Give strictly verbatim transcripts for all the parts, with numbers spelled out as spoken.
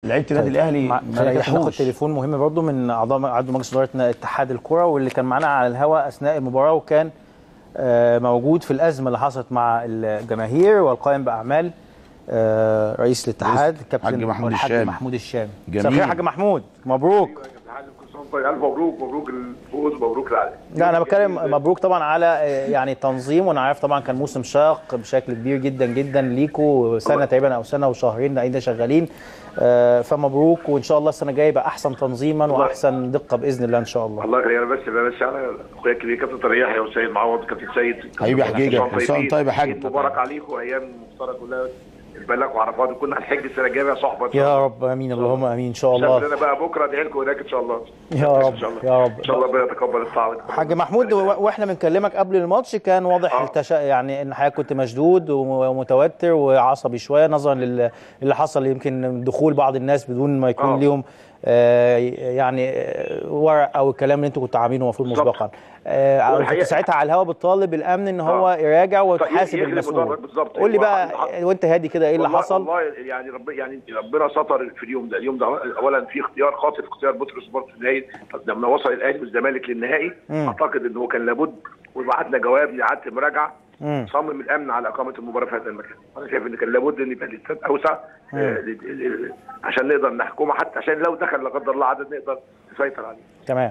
لعيبه النادي الاهلي ما ناخد نجحوش. تليفون مهم برضو من اعضاء عضو مجلس اداره اتحاد الكره واللي كان معانا على الهواء اثناء المباراه، وكان موجود في الازمه اللي حصلت مع الجماهير، والقائم باعمال رئيس الاتحاد كابتن حاج محمود الشامي. محمود الشامي. مساء الخير يا حاج محمود، مبروك. الف مبروك، مبروك الفوز، مبروك العالم. لا انا بتكلم مبروك طبعا على يعني التنظيم، وانا عارف طبعا كان موسم شاق بشكل كبير جدا جدا ليكوا، سنه تقريبا او سنه وشهرين قاعدين شغالين، فمبروك، وان شاء الله السنه الجايه يبقى احسن تنظيما واحسن دقه باذن الله ان شاء الله. الله يخليك. انا بس بس على اخويا الكبير كابتن طارق يحيى وسيد معوض كابتن سيد حبيبي يا حجيجه، كل سنه طيب يا حاج. مبارك عليكم، ايام مفترجه كلها البلاغ وعرفات، وكنا هنحج السنه الجايه يا صحبه يا رب. امين اللهم امين ان شاء الله. انا بقى بكره ادعي لكم هناك ان شاء الله. يا رب يا رب ان شاء الله ربنا يتقبل الطاعه. حاج محمود، واحنا بنكلمك قبل الماتش كان واضح آه. التش... يعني ان حضرتك كنت مشدود ومتوتر وعصبي شويه نظرا للي حصل، يمكن دخول بعض الناس بدون ما يكون آه. ليهم آه يعني ورق او الكلام اللي انتوا كنتوا عاملينه المفروض مسبقا. آه كنت ساعتها على الهواء بتطالب الامن ان هو آه. يراجع ويحاسب المسؤول. قول لي بقى وانت هادي كده ايه اللي حصل؟ والله يعني رب يعني ربنا ستر في اليوم ده. اليوم ده اولا في اختيار خاطئ في اختيار بطرس سبورت في النهائي، لما وصل الاهلي والزمالك للنهائي مم. اعتقد ان هو كان لابد، وبعتنا جواب لاعاده مراجعه. صمم الامن على اقامه المباراه في هذا المكان. انا شايف ان كان لابد ان يبقى الاستاد اوسع آه عشان نقدر نحكمه، حتى عشان لو دخل لا قدر الله عدد نقدر نسيطر عليه. تمام.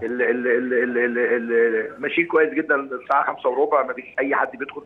ماشيين كويس جدا. الساعه خمسة وربع ما فيش اي حد بيدخل،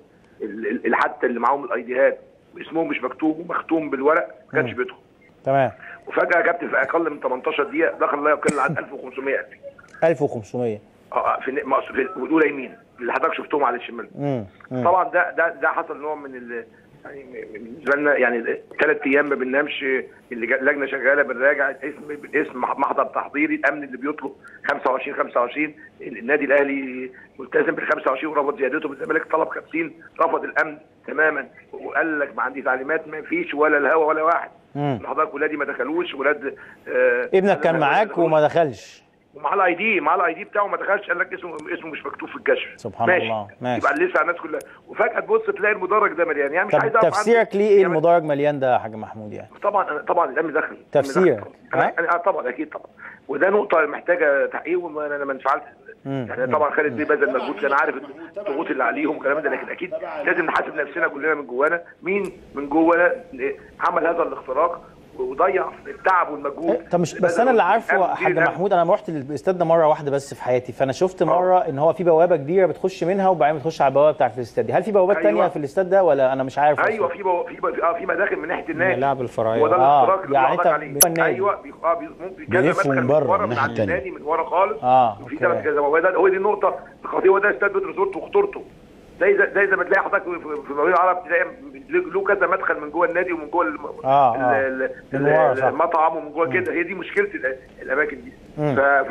حتى اللي معاهم الايديهات اسمهم مش مكتوب ومختوم بالورق ما كانش بيدخل. تمام. وفجاه جبت في اقل من ثمانية عشر دقيقه دخل لا يقل عن ألف وخمسمائة ألف وخمسمائة اه في في الاولى يمين اللي حضرتك شفتهم على الشمال. مم. مم. طبعا ده ده ده حصل نوع من ال يعني بالنسبه لنا يعني ثلاث ايام ما بننامش، اللجنه شغاله بنراجع اسم بالاسم، محضر تحضيري، الامن اللي بيطلب خمسة وعشرين خمسة وعشرين، النادي الاهلي ملتزم بال خمسة وعشرين ورفض زيادته، بالزمالك طلب خمسين رفض الامن تماما وقال لك ما عندي تعليمات ما فيش ولا الهوا ولا واحد. حضرتك ولادي ما دخلوش، ولاد آه ابنك كان معاك وما دخلش ومع الاي دي مع الاي دي بتاعه ما دخلش، قال لك اسمه اسمه مش مكتوب في الكشف. سبحان ماشي. الله. ماشي. يبقى لسه الناس كلها، وفجاه تبص تلاقي المدرج ده مليان. يعني مش طب عايز اعرف تفسيرك ليه ايه المدرج مليان ده يا حاج محمود؟ يعني طبعا طبعا الامن دخل تفسير انا طبعا اكيد طبعا، وده نقطه محتاجه تحقيق، وانا ما انفعلتش يعني. طبعا خالد بيه بذل مجهود، كان عارف الضغوط اللي عليهم والكلام ده، لكن اكيد لازم نحاسب نفسنا كلنا من جوانا، مين من جوانا عمل هذا الاختراق وضيع التعب والمجهود. طب مش بس انا اللي عارفه حاج محمود، انا رحت الاستاد ده مره واحده بس في حياتي، فانا شفت مره ان هو في بوابه كبيره بتخش منها وبعدين بتخش على البوابه بتاعت الاستاد دي. هل في بوابات أيوة. ثانيه في الاستاد ده ولا انا مش عارف؟ ايوه في بو... في بو... اه في مداخل من ناحيه النادي، الملاعب الفرعيه. وده الاختراق اللي يعني انت ايوه بي... اه ممكن كذا مدخل من ورا من عند النادي من ورا خالص. اه في ثلاث كذا بوابات. هو دي النقطه الخطيره، هو ده استاد بتروسورت وخطورته. زي زي زي ما تلاقي حضرتك في المقاولين العرب تلاقي له كذا مدخل من جوه النادي ومن جوه الم... آه آه. المطعم ومن جوه كده. هي دي مشكله الاماكن دي. ف ف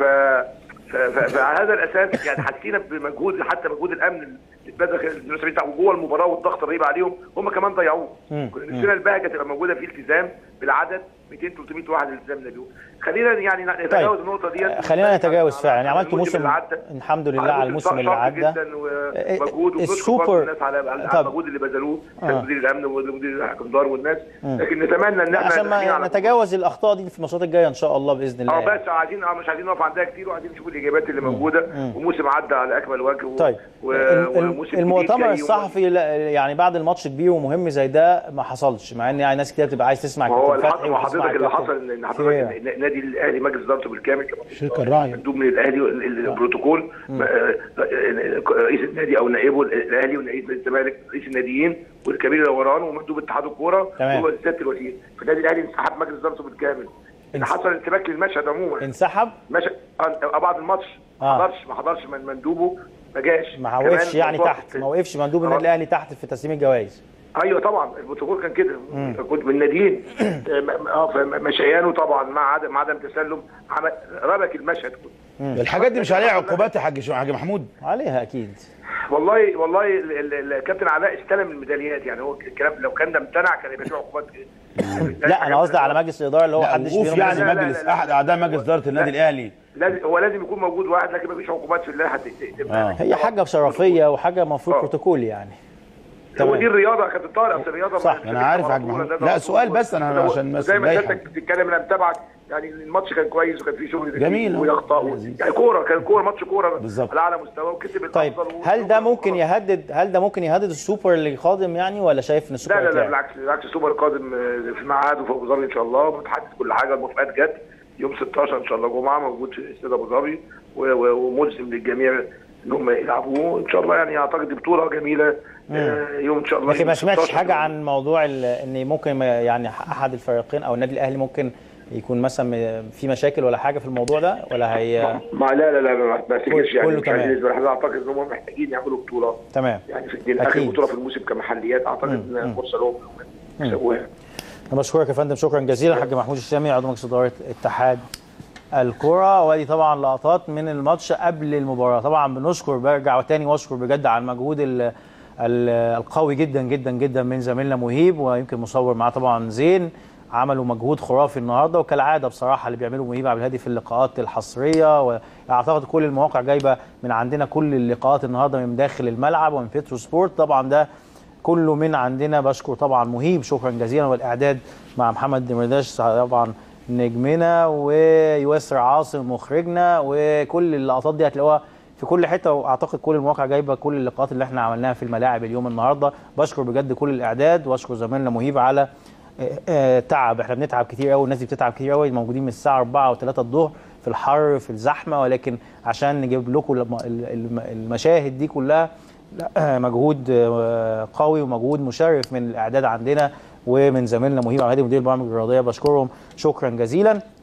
فعلى هذا الاساس يعني حسينا بمجهود، حتى مجهود الامن اللي اتبذل بتاعه وجوه المباراه والضغط الرهيب عليهم هم كمان ضيعوه. نفسنا البهجه تبقى موجوده في التزام بالعدد مئتين ثلاثمائة واحد التزامنا بيهم. خلينا يعني نتجاوز طيب. النقطه دي. خلينا نتجاوز فعلا. يعني عملتوا موسم الحمد لله على الموسم اللي عدى جدا ومجهود، ونشكر الناس على المجهود اللي بذلوه، آه. مدير الامن ومدير الحكمدار والناس. مم. لكن نتمنى ان احنا عشان ما نتجاوز الاخطاء دي في الماتشات الجايه ان شاء الله باذن الله. اه بس عايزين اه مش عايزين نقف عندها كتير، وعايزين نشوف الاجابات اللي موجوده. مم. وموسم عدى على اكمل وجه. طيب و... المؤتمر الصحفي يعني بعد الماتش كبير ومهم زي ده ما حصلش، مع ان يعني ناس كتير بتبقى عايز تسمع كابتن فتحي. هو حضرتك اللي حصل ان حضرتك النادي الاهلي مجلس ادارته بالكامل الشركه الراعيه مندوب من الاهلي البروتوكول، رئيس النادي او نائبه الاهلي ورئيس الزمالك رئيس الناديين والكبير اللي وراه ومندوب اتحاد الكوره هو سياده الوزير. فالنادي الاهلي انسحب مجلس ادارته بالكامل. ان حصل انتباك للمشهد عموما. انسحب مشهد بعد الماتش ما حضرش ما حضرش مندوبه ما جاش، ما وقفش يعني تحت، ما وقفش مندوب النادي الاهلي تحت في تسليم الجوائز. ايوه طبعا البروتوكول كان كده، كنت من الناديين اه مشيانه طبعا مع عدم مع عدم تسلم ربك المشهد كله. الحاجات دي مش عليها عقوبات يا حاج حاج محمود؟ عليها اكيد. والله والله الكابتن علاء استلم الميداليات، يعني هو الكلام لو كان ده امتنع كان يبقى فيه عقوبات. لا انا قصدي على مجلس الاداره اللي هو محدش فيهم يعني لا مجلس لا لا احد اعضاء مجلس اداره النادي الاهلي لازم هو لازم يكون موجود واحد، لكن ما فيش عقوبات في اللائحه. آه. هي حاجه شرفيه وحاجه المفروض بروتوكول يعني. هو دي الرياضه يا كابتن طارق، اصل الرياضه صح انا عارف يا حاج محمود. لا سؤال بس انا عشان بس زي ما انت بتتكلم انا متابعك، يعني الماتش كان كويس وكان فيه شغل جميل ويخطأ و... يعني كوره كان كوره ماتش كوره على اعلى مستوى وكسب. طيب هل ده ممكن يهدد هل ده ممكن يهدد السوبر اللي قادم يعني، ولا شايف ان السوبر لا لا لا بالعكس بالعكس السوبر القادم في ميعاده في ابو ظبي ان شاء الله، ومتحدد كل حاجه، الموافقات جت يوم ستاشر ان شاء الله جمعه موجود في استاد ابو ظبي وملزم للجميع ان هم يلعبوه ان شاء الله. يعني اعتقد بطوله جميله يوم ان شاء الله. لكن ما سمعتش حاجه عن موضوع ان ممكن يعني احد الفريقين او النادي الاهلي ممكن يكون مثلا في مشاكل ولا حاجه في الموضوع ده، ولا هي ما لا لا لا ما فيش يعني كله تمام. احنا اعتقد ان هم محتاجين يعملوا بطوله تمام يعني في اخر بطوله في الموسم كمحليات، اعتقد ان فرصه لهم يسووها. انا بشكرك يا فندم شكرا جزيلا حاج محمود الشامي عضو مجلس اداره اتحاد الكرة. وادي طبعا لقطات من الماتش قبل المباراة. طبعا بنشكر برجع تاني واشكر بجد على المجهود ال ال القوي جدا جدا جدا من زميلنا مهيب، ويمكن مصور معاه طبعا زين، عملوا مجهود خرافي النهارده وكالعاده بصراحه اللي بيعملوا مهيب عبد الهادي في اللقاءات الحصريه. واعتقد كل المواقع جايبه من عندنا كل اللقاءات النهارده من داخل الملعب ومن بيترو سبورت، طبعا ده كله من عندنا. بشكر طبعا مهيب شكرا جزيلا، والاعداد مع محمد دمرداش طبعا نجمنا، ويوسر عاصم مخرجنا، وكل اللقطات دي هتلاقوها في كل حته، واعتقد كل المواقع جايبه كل اللقاءات اللي احنا عملناها في الملاعب اليوم النهارده. بشكر بجد كل الاعداد، واشكر زميلنا مهيب على تعب. احنا بنتعب كتير قوي، الناس دي بتتعب كتير قوي، موجودين من الساعه أربعة وثلاثة الظهر في الحر في الزحمه، ولكن عشان نجيب لكم المشاهد دي كلها مجهود قوي ومجهود مشرف من الاعداد عندنا ومن زميلنا مهيب عبد الهادي مدير البرامج الرياضيه. بشكرهم شكرا جزيلا.